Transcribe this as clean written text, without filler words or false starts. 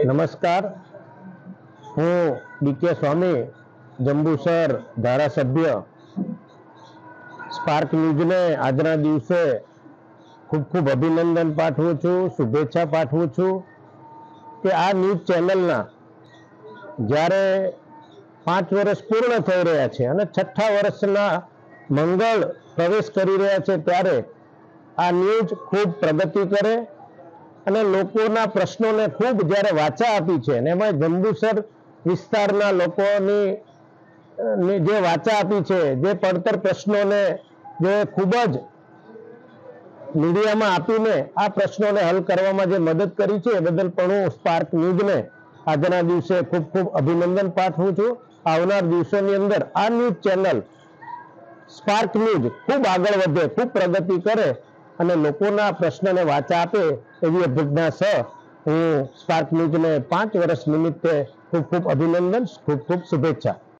નમસ્કાર, હું બીકે સ્વામી, જંબુસર ધારાસભ્ય સ્પાર્ક ન્યૂઝને આજના દિવસે ખૂબ ખૂબ અભિનંદન પાઠવું છું, શુભેચ્છા પાઠવું છું કે આ ન્યૂઝ ચેનલના જ્યારે 5 વર્ષ પૂર્ણ થઈ રહ્યા છે અને 6થા વર્ષના મંગળ પ્રવેશ કરી રહ્યા છે ત્યારે આ ન્યૂઝ ખૂબ પ્રગતિ કરે અને લોકોના પ્રશ્નોને ખૂબ જ્યારે વાચા આપી છે અને એમાં જંબુસર વિસ્તારના લોકોની જે વાચા આપી છે, જે પડતર પ્રશ્નોને જે ખૂબ જ મીડિયામાં આપીને આ પ્રશ્નોને હલ કરવામાં જે મદદ કરી છે એ બદલ પણ હું સ્પાર્ક ન્યૂઝને આજના દિવસે ખૂબ ખૂબ અભિનંદન પાઠવું છું. આવનાર દિવસોની અંદર આ ન્યૂઝ ચેનલ સ્પાર્ક ન્યૂઝ ખૂબ આગળ વધે, ખૂબ પ્રગતિ કરે અને લોકોના પ્રશ્નને વાચા આપે એવી અભ્યર્થના સહ હું સ્પાર્ક ન્યૂઝને 5 વર્ષ નિમિત્તે ખૂબ ખૂબ અભિનંદન, ખૂબ ખૂબ શુભેચ્છા.